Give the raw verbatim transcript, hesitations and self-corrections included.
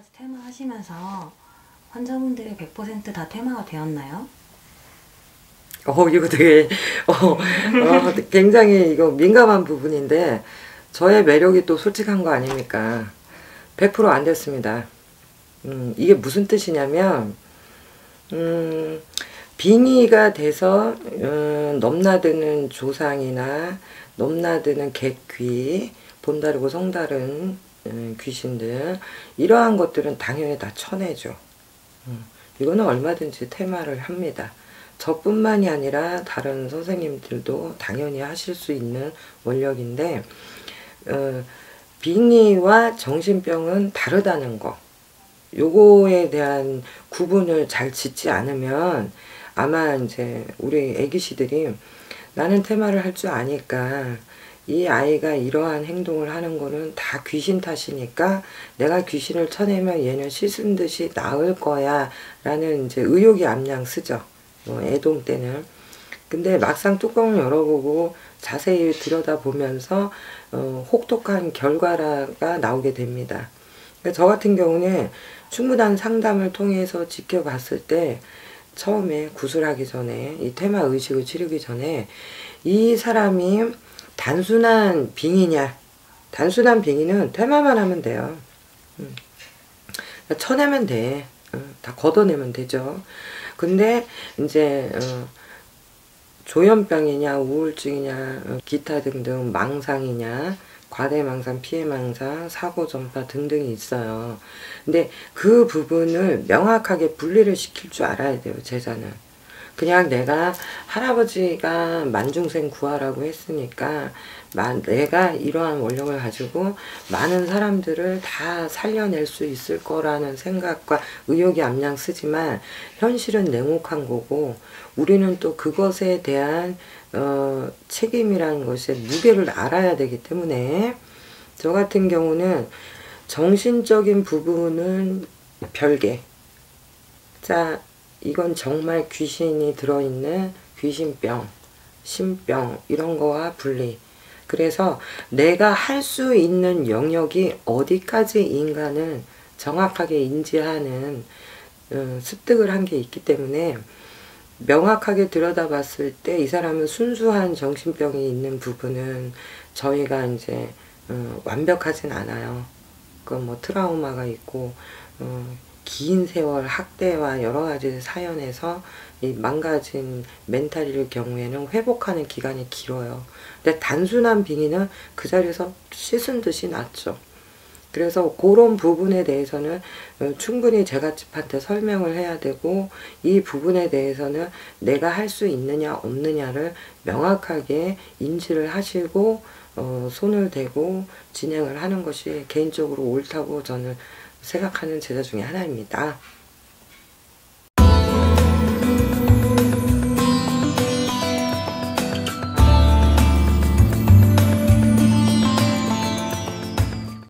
지금까지 퇴마 하시면서 환자분들이 백 퍼센트 다 퇴마가 되었나요? 어, 이거 되게, 어, 어, 굉장히 이거 민감한 부분인데, 저의 매력이 또 솔직한 거 아닙니까? 백 퍼센트 안 됐습니다. 음, 이게 무슨 뜻이냐면, 음, 빙의가 돼서, 음, 넘나드는 조상이나, 넘나드는 객귀, 본다르고 성다른 음, 귀신들, 이러한 것들은 당연히 다 쳐내죠. 음, 이거는 얼마든지 퇴마를 합니다. 저뿐만이 아니라 다른 선생님들도 당연히 하실 수 있는 원력인데, 어, 빙의와 정신병은 다르다는 거, 요거에 대한 구분을 잘 짓지 않으면 아마 이제 우리 애기씨들이 나는 퇴마를 할 줄 아니까 이 아이가 이러한 행동을 하는 거는 다 귀신 탓이니까 내가 귀신을 쳐내면 얘는 씻은 듯이 나을 거야 라는 이제 의욕이 앞장서죠. 뭐 애동 때는. 근데 막상 뚜껑을 열어보고 자세히 들여다보면서 어, 혹독한 결과가 나오게 됩니다. 그러니까 저 같은 경우는 충분한 상담을 통해서 지켜봤을 때 처음에 구술하기 전에 이 퇴마 의식을 치르기 전에 이 사람이 단순한 빙의냐, 단순한 빙의는 퇴마만 하면 돼요. 음. 쳐내면 돼. 어, 다 걷어내면 되죠. 근데 이제 어, 조현병이냐 우울증이냐 어, 기타 등등 망상이냐 과대망상, 피해망상, 사고전파 등등이 있어요. 근데 그 부분을 명확하게 분리를 시킬 줄 알아야 돼요, 제자는. 그냥 내가 할아버지가 만중생 구하라고 했으니까 내가 이러한 원력을 가지고 많은 사람들을 다 살려낼 수 있을 거라는 생각과 의욕이 앞장서지만 현실은 냉혹한 거고 우리는 또 그것에 대한 어, 책임이라는 것의 무게를 알아야 되기 때문에 저 같은 경우는 정신적인 부분은 별개. 자, 이건 정말 귀신이 들어있는 귀신병, 신병 이런 거와 분리. 그래서 내가 할 수 있는 영역이 어디까지 인간은 정확하게 인지하는 어, 습득을 한 게 있기 때문에 명확하게 들여다봤을 때 이 사람은 순수한 정신병이 있는 부분은 저희가 이제 어, 완벽하진 않아요. 그 뭐 트라우마가 있고 어, 긴 세월 학대와 여러 가지 사연에서 이 망가진 멘탈일 경우에는 회복하는 기간이 길어요. 근데 단순한 빙의는 그 자리에서 씻은 듯이 낫죠. 그래서 그런 부분에 대해서는 충분히 제갓집한테 설명을 해야 되고 이 부분에 대해서는 내가 할 수 있느냐 없느냐를 명확하게 인지를 하시고 어, 손을 대고 진행을 하는 것이 개인적으로 옳다고 저는 생각하는 제자 중에 하나입니다.